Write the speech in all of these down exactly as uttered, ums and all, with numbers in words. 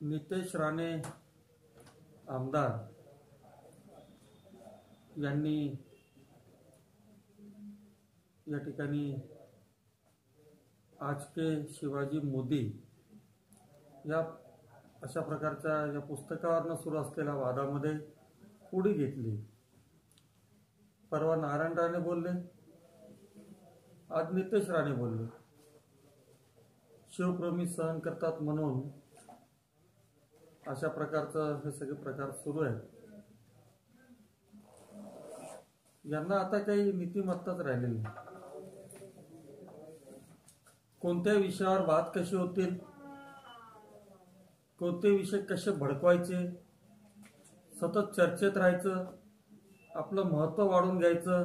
नितेश राणे आमदार यांनी या ठिकाणी आज के शिवाजी मोदी या अशा प्रकारच्या या पुस्तकावरनं सुरू असलेल्या वादामध्ये उडी घेतली। परवा नारायण राणे बोलले, आज नितेश राणे बोलले। शिवप्रेमी सहन करतात म्हणून अशा प्रकारचं हे सगळे प्रकार सुरू आहेत। यांना आता काही नीतिमत्ताच राहिलेली नाही। कोणत्या विषयावर वाद कसे होतील, कोणते विषय कसे भडकवायचे, सतत चर्चेत राहायचं, आपलं महत्त्व वाढून घ्यायचं,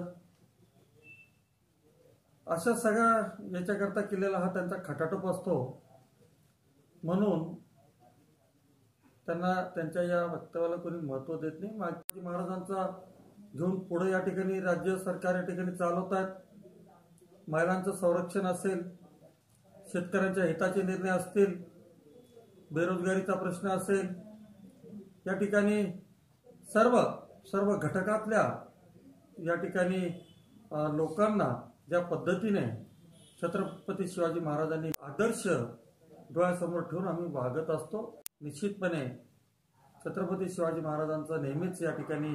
अशा सगळ्या याच्याकरता केलेला हा त्यांचा खटाटोप असतो। म्हणून त्यांना त्यांच्या या वक्तव्याला कोणी महत्त्व देत नाही। शिवाजी महाराजांचा घेऊन पुढे या ठिकाणी राज्य सरकार या ठिकाणी चालवत आहेत। महिलांचं संरक्षण असेल, शेतकऱ्यांच्या हिताचे निर्णय असतील, बेरोजगारीचा प्रश्न असेल, या ठिकाणी सर्व सर्व घटकातल्या या ठिकाणी लोकांना ज्या पद्धतीने छत्रपती शिवाजी महाराजांनी आदर्श डोळ्यासमोर ठेवून आम्ही वागत असतो। निश्चितपणे छत्रपती शिवाजी महाराजांचा नेहमीच या ठिकाणी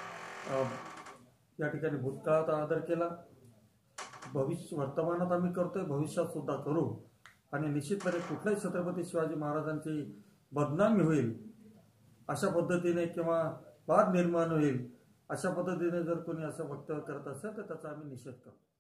या ठिकाणी भूतकाळात आदर केला, भविष्य वर्तमानात आम्ही करतोय, भविष्यात सुद्धा करू। आणि निश्चितपणे कुठल्याही छत्रपती शिवाजी महाराजांची बदनामी होईल अशा पद्धतीने किंवा वाद निर्माण होईल अशा पद्धतीने जर कोणी असं वक्तव्य करत असेल तर त्याचा आम्ही निषेध करतो।